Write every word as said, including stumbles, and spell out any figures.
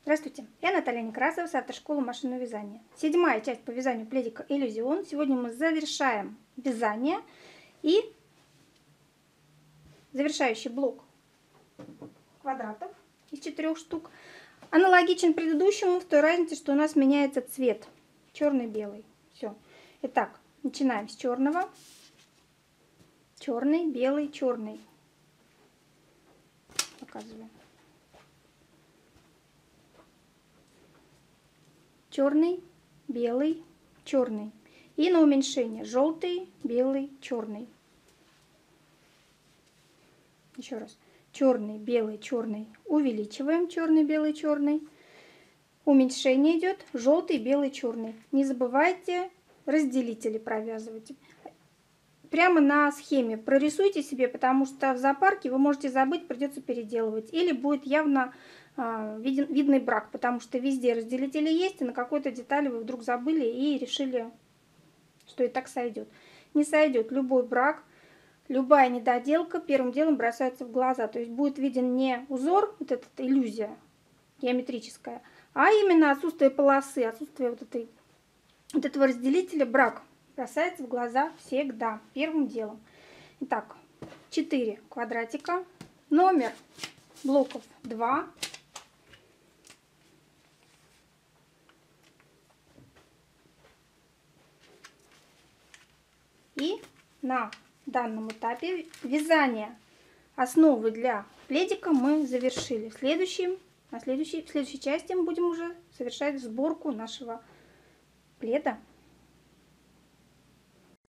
Здравствуйте, я Наталья Некрасова с автошколы машинного вязания. Седьмая часть по вязанию пледика иллюзион. Сегодня мы завершаем вязание и завершающий блок квадратов из четырех штук аналогичен предыдущему, в той разнице, что у нас меняется цвет черный-белый. Все. Итак, начинаем с черного. Черный, белый, черный. Показываю. Черный, белый, черный. И на уменьшение желтый, белый, черный. Еще раз. Черный, белый, черный. Увеличиваем черный, белый, черный. Уменьшение идет желтый, белый, черный. Не забывайте разделители провязывать. Прямо на схеме прорисуйте себе, потому что в зоопарке вы можете забыть, придется переделывать. Или будет явно э, виден, видный брак, потому что везде разделители есть, и на какой-то детали вы вдруг забыли и решили, что и так сойдет. Не сойдет. Любой брак, любая недоделка первым делом бросается в глаза. То есть будет виден не узор, вот эта иллюзия геометрическая, а именно отсутствие полосы, отсутствие вот, этой, вот этого разделителя, брак. Бросается в глаза всегда, первым делом. Итак, четыре квадратика. Номер блоков два. И на данном этапе вязания основы для пледика мы завершили. В, следующем, на следующей, в следующей части мы будем уже совершать сборку нашего пледа.